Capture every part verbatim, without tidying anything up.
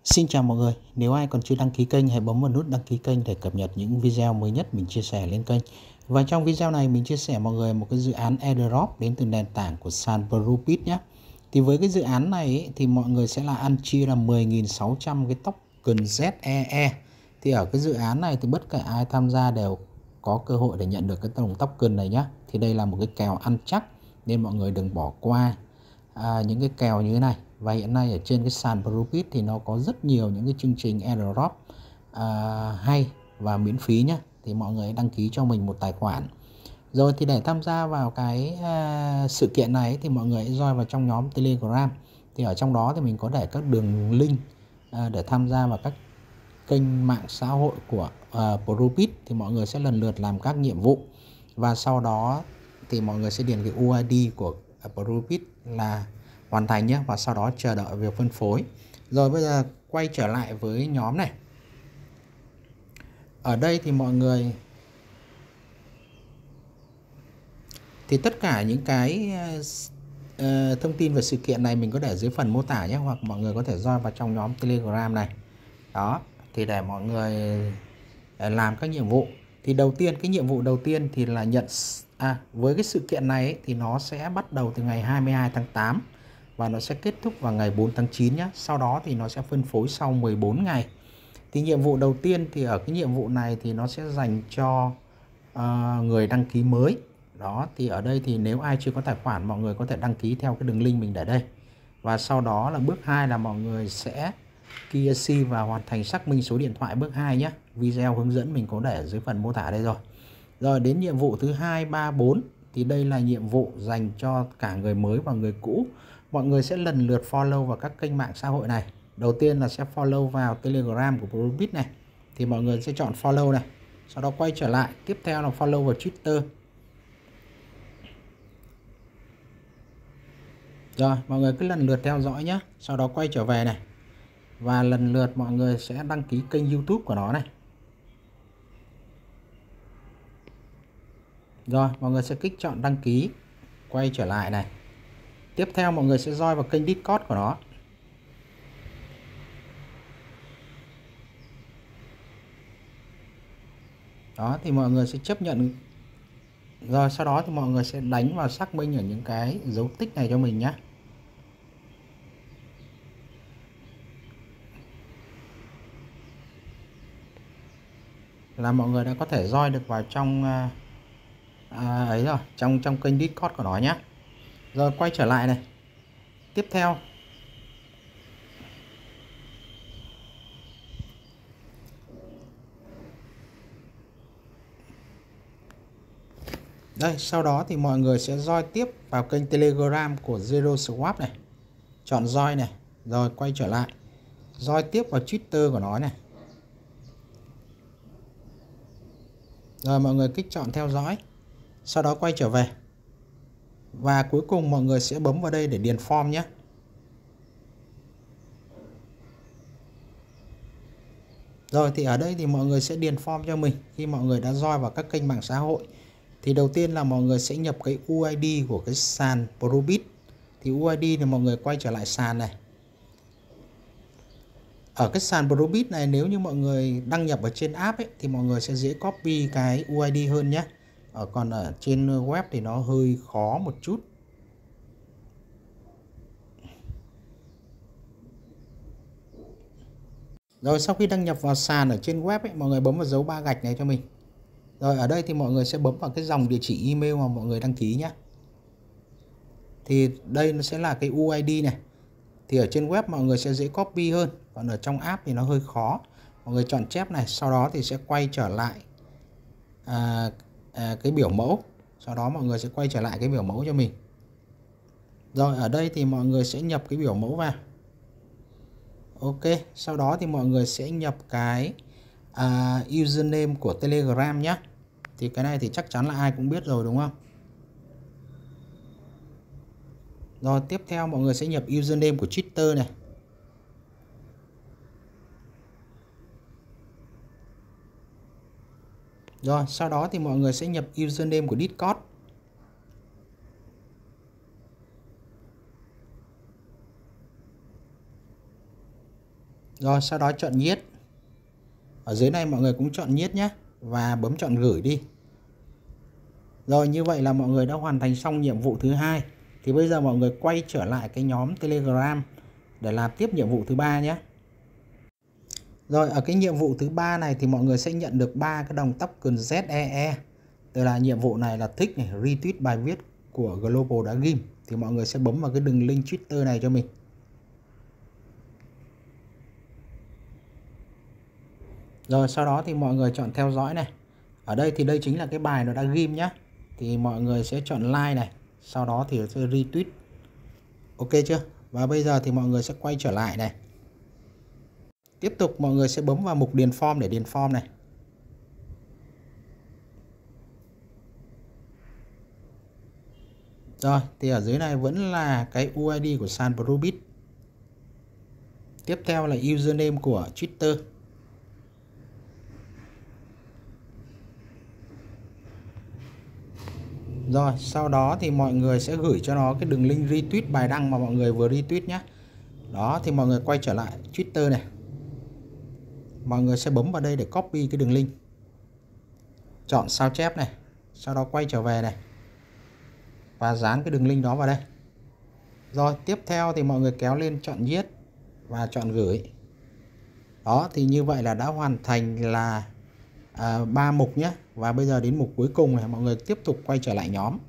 Xin chào mọi người, nếu ai còn chưa đăng ký kênh hãy bấm vào nút đăng ký kênh để cập nhật những video mới nhất mình chia sẻ lên kênh. Và trong video này mình chia sẻ mọi người một cái dự án airdrop đến từ nền tảng của Sun Bluebit nhé. Thì với cái dự án này ấy, thì mọi người sẽ là ăn chia là mười nghìn sáu trăm cái token Z E E. Thì ở cái dự án này thì bất kể ai tham gia đều có cơ hội để nhận được cái tổng token này nhé. Thì đây là một cái kèo ăn chắc nên mọi người đừng bỏ qua à, những cái kèo như thế này. Và hiện nay ở trên cái sàn Bluebit thì nó có rất nhiều những cái chương trình airdrop à, hay và miễn phí nhé. Thì mọi người đăng ký cho mình một tài khoản. Rồi thì để tham gia vào cái à, sự kiện này thì mọi người hãy join vào trong nhóm Telegram. Thì ở trong đó thì mình có để các đường link à, để tham gia vào các kênh mạng xã hội của uh, Bluebit. Thì mọi người sẽ lần lượt làm các nhiệm vụ. Và sau đó thì mọi người sẽ điền cái u i đê của Bluebit là hoàn thành nhé, và sau đó chờ đợi việc phân phối. Rồi bây giờ quay trở lại với nhóm này. Ở đây thì mọi người thì tất cả những cái uh, thông tin về sự kiện này mình có để dưới phần mô tả nhé, hoặc mọi người có thể join vào trong nhóm Telegram này. Đó, thì để mọi người làm các nhiệm vụ. Thì đầu tiên cái nhiệm vụ đầu tiên thì là nhận à với cái sự kiện này ấy, thì nó sẽ bắt đầu từ ngày hai mươi hai tháng tám và nó sẽ kết thúc vào ngày bốn tháng chín nhé. Sau đó thì nó sẽ phân phối sau mười bốn ngày. Thì nhiệm vụ đầu tiên thì ở cái nhiệm vụ này thì nó sẽ dành cho uh, người đăng ký mới. Đó, thì ở đây thì nếu ai chưa có tài khoản mọi người có thể đăng ký theo cái đường link mình để đây. Và sau đó là bước hai là mọi người sẽ ca i xê và hoàn thành xác minh số điện thoại bước hai nhé. Video hướng dẫn mình có để ở dưới phần mô tả đây rồi. Rồi đến nhiệm vụ thứ hai, ba, bốn thì đây là nhiệm vụ dành cho cả người mới và người cũ. Mọi người sẽ lần lượt follow vào các kênh mạng xã hội này. Đầu tiên là sẽ follow vào Telegram của Bluebit này. Thì mọi người sẽ chọn follow này. Sau đó quay trở lại. Tiếp theo là follow vào Twitter. Rồi mọi người cứ lần lượt theo dõi nhé. Sau đó quay trở về này. Và lần lượt mọi người sẽ đăng ký kênh YouTube của nó này. Rồi mọi người sẽ kích chọn đăng ký. Quay trở lại này. Tiếp theo mọi người sẽ join vào kênh Discord của nó. Đó thì mọi người sẽ chấp nhận. Rồi sau đó thì mọi người sẽ đánh vào xác minh ở những cái dấu tích này cho mình nhé. Là mọi người đã có thể join được vào trong à, ấy rồi, trong trong kênh Discord của nó nhé. Rồi quay trở lại này. Tiếp theo đây, sau đó thì mọi người sẽ join tiếp vào kênh Telegram của Zero Swap này. Chọn join này. Rồi quay trở lại. Join tiếp vào Twitter của nó này. Rồi mọi người kích chọn theo dõi. Sau đó quay trở về. Và cuối cùng mọi người sẽ bấm vào đây để điền form nhé. Rồi thì ở đây thì mọi người sẽ điền form cho mình khi mọi người đã join vào các kênh mạng xã hội. Thì đầu tiên là mọi người sẽ nhập cái u i đê của cái sàn Bluebit. Thì u i đê thì mọi người quay trở lại sàn này. Ở cái sàn Bluebit này nếu như mọi người đăng nhập ở trên app ấy, thì mọi người sẽ dễ copy cái u i đê hơn nhé. Ở còn ở trên web thì nó hơi khó một chút. Rồi sau khi đăng nhập vào sàn ở trên web ấy, mọi người bấm vào dấu ba gạch này cho mình. Rồi ở đây thì mọi người sẽ bấm vào cái dòng địa chỉ email mà mọi người đăng ký nhé. Thì đây nó sẽ là cái u i đê này. Thì ở trên web mọi người sẽ dễ copy hơn. Còn ở trong app thì nó hơi khó. Mọi người chọn chép này. Sau đó thì sẽ quay trở lại à, à, cái biểu mẫu. Sau đó mọi người sẽ quay trở lại cái biểu mẫu cho mình. Rồi ở đây thì mọi người sẽ nhập cái biểu mẫu vào. Ok. Sau đó thì mọi người sẽ nhập cái à, username của Telegram nhé. Thì cái này thì chắc chắn là ai cũng biết rồi đúng không? Rồi tiếp theo mọi người sẽ nhập username của Twitter này. Rồi sau đó thì mọi người sẽ nhập username của Discord. Rồi sau đó chọn nhiết. Ở dưới này mọi người cũng chọn nhiết nhé. Và bấm chọn gửi đi. Rồi như vậy là mọi người đã hoàn thành xong nhiệm vụ thứ hai. Thì bây giờ mọi người quay trở lại cái nhóm Telegram để làm tiếp nhiệm vụ thứ ba nhé. Rồi ở cái nhiệm vụ thứ ba này thì mọi người sẽ nhận được ba cái đồng token Z E E. Tức là nhiệm vụ này là thích này, retweet bài viết của Global đã ghim. Thì mọi người sẽ bấm vào cái đường link Twitter này cho mình. Rồi sau đó thì mọi người chọn theo dõi này. Ở đây thì đây chính là cái bài nó đã ghim nhá. Thì mọi người sẽ chọn like này. Sau đó thì sẽ retweet. Ok chưa? Và bây giờ thì mọi người sẽ quay trở lại này. Tiếp tục mọi người sẽ bấm vào mục điền form để điền form này. Rồi thì ở dưới này vẫn là cái u i đê của Sunbrookbit. Tiếp theo là username của Twitter. Rồi sau đó thì mọi người sẽ gửi cho nó cái đường link retweet bài đăng mà mọi người vừa retweet nhé. Đó thì mọi người quay trở lại Twitter này. Mọi người sẽ bấm vào đây để copy cái đường link. Chọn sao chép này. Sau đó quay trở về này. Và dán cái đường link đó vào đây. Rồi tiếp theo thì mọi người kéo lên chọn viết và chọn gửi. Đó thì như vậy là đã hoàn thành là à, ba mục nhé. Và bây giờ đến mục cuối cùng này mọi người tiếp tục quay trở lại nhóm.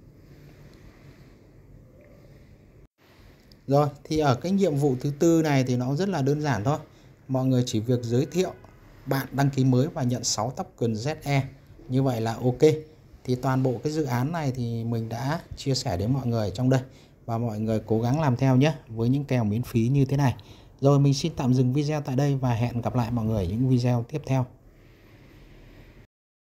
Rồi thì ở cái nhiệm vụ thứ tư này thì nó rất là đơn giản thôi. Mọi người chỉ việc giới thiệu bạn đăng ký mới và nhận sáu token Z E. Như vậy là ok. Thì toàn bộ cái dự án này thì mình đã chia sẻ đến mọi người trong đây. Và mọi người cố gắng làm theo nhé. Với những kèo miễn phí như thế này. Rồi mình xin tạm dừng video tại đây và hẹn gặp lại mọi người ở những video tiếp theo.